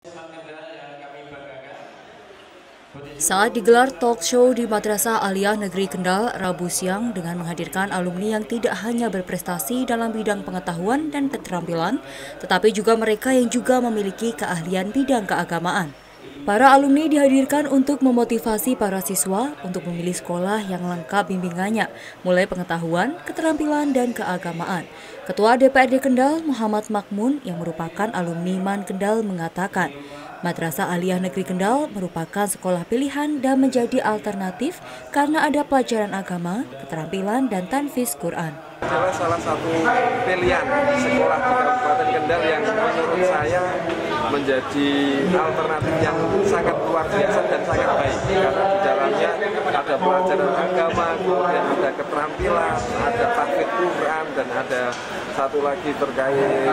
Saat digelar talk show di Madrasah Aliyah Negeri Kendal Rabu siang dengan menghadirkan alumni yang tidak hanya berprestasi dalam bidang pengetahuan dan keterampilan, tetapi juga mereka yang juga memiliki keahlian bidang keagamaan. Para alumni dihadirkan untuk memotivasi para siswa untuk memilih sekolah yang lengkap bimbingannya, mulai pengetahuan, keterampilan, dan keagamaan. Ketua DPRD Kendal, Muhammad Makmun, yang merupakan alumni MAN Kendal mengatakan, Madrasah Aliyah Negeri Kendal merupakan sekolah pilihan dan menjadi alternatif karena ada pelajaran agama, keterampilan, dan tanfiz Quran. Adalah salah satu pilihan sekolah di Kabupaten Kendal yang menurut saya menjadi alternatif yang sangat luar biasa dan sangat baik karena di dalamnya ada pelajaran agama, kemudian ada keterampilan, ada tahfidz Quran, dan ada satu lagi terkait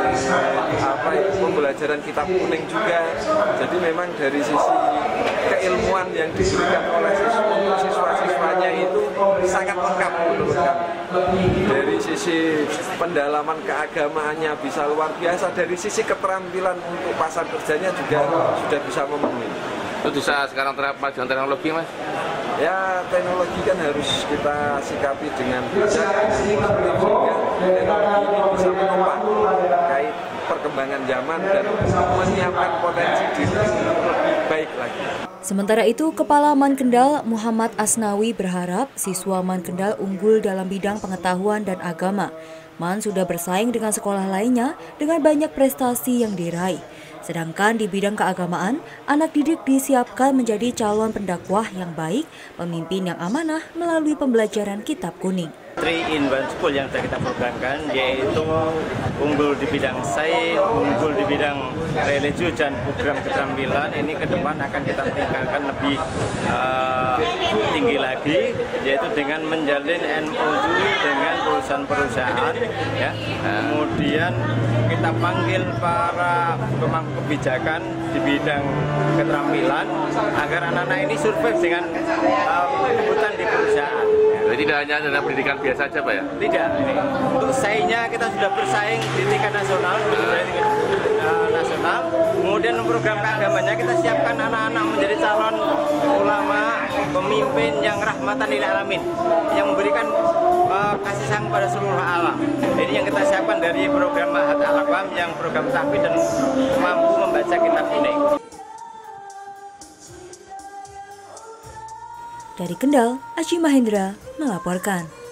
pembelajaran kitab kuning juga. Jadi memang dari sisi keilmuan yang diberikan oleh siswa-siswanya itu sangat lengkap menurut kami. Dari sisi pendalaman keagamaannya bisa luar biasa, dari sisi keterampilan untuk pasar kerjanya juga sudah bisa memenuhi. Itu bisa sekarang terapkan teknologi, Mas? Ya, teknologi kan harus kita sikapi dengan bijak dan positif sehingga teknologi ini bisa menopang terkait perkembangan zaman dan menyiapkan potensi diri lebih baik lagi. Sementara itu, Kepala MAN Kendal Muhammad Asnawi berharap siswa MAN Kendal unggul dalam bidang pengetahuan dan agama. MAN sudah bersaing dengan sekolah lainnya dengan banyak prestasi yang diraih. Sedangkan di bidang keagamaan, anak didik disiapkan menjadi calon pendakwah yang baik, pemimpin yang amanah melalui pembelajaran kitab kuning. 3-in-1 School yang kita programkan, yaitu unggul di bidang sains, unggul di bidang religius dan program keterampilan. Ini ke depan akan kita tingkatkan lebih tinggi lagi, yaitu dengan menjalin MOU dengan perusahaan-perusahaan. Ya. Kemudian kita panggil para pemangku kebijakan di bidang keterampilan agar anak-anak ini survive dengan kebutuhan di perusahaan. Jadi tidak hanya dalam pendidikan biasa saja, Pak ya? Tidak. Untuk saingnya kita sudah bersaing di tingkat nasional, Kemudian program keagamanya kita siapkan anak-anak menjadi calon ulama, pemimpin yang rahmatan lil alamin, yang memberikan kasih sayang pada seluruh alam. Jadi yang kita siapkan dari program Mahat Al-Aqwam yang program tahfidz dan mampu membaca kitab kuning. Dari Kendal, Aji Mahendra melaporkan.